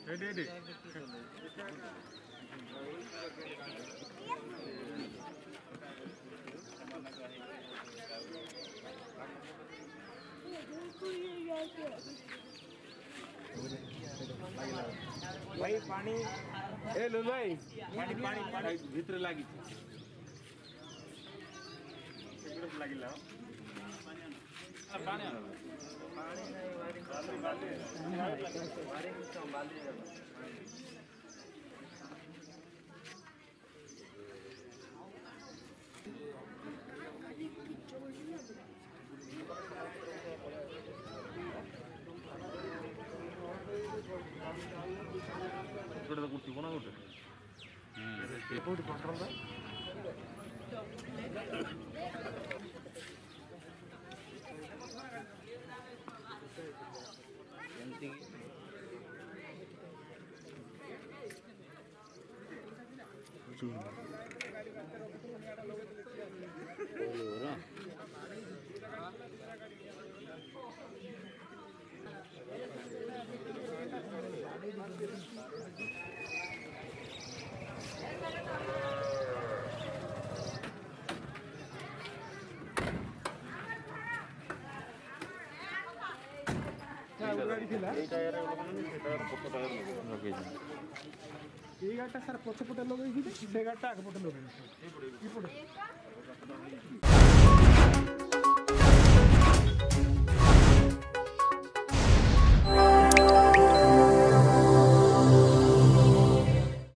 भाई पानी ए लो भाई पानी पानी पानी भीतर लागी लागिला पानी पानी नहीं वायरिंग संभाली तो कुर्ती कोना गोटे कोटी कंट्रोल दा एमती गाड़ी थिला ए टायर पक्का टायर लगे ये गाटा सर पछपटे लगे से गाटा आगे पटे लगे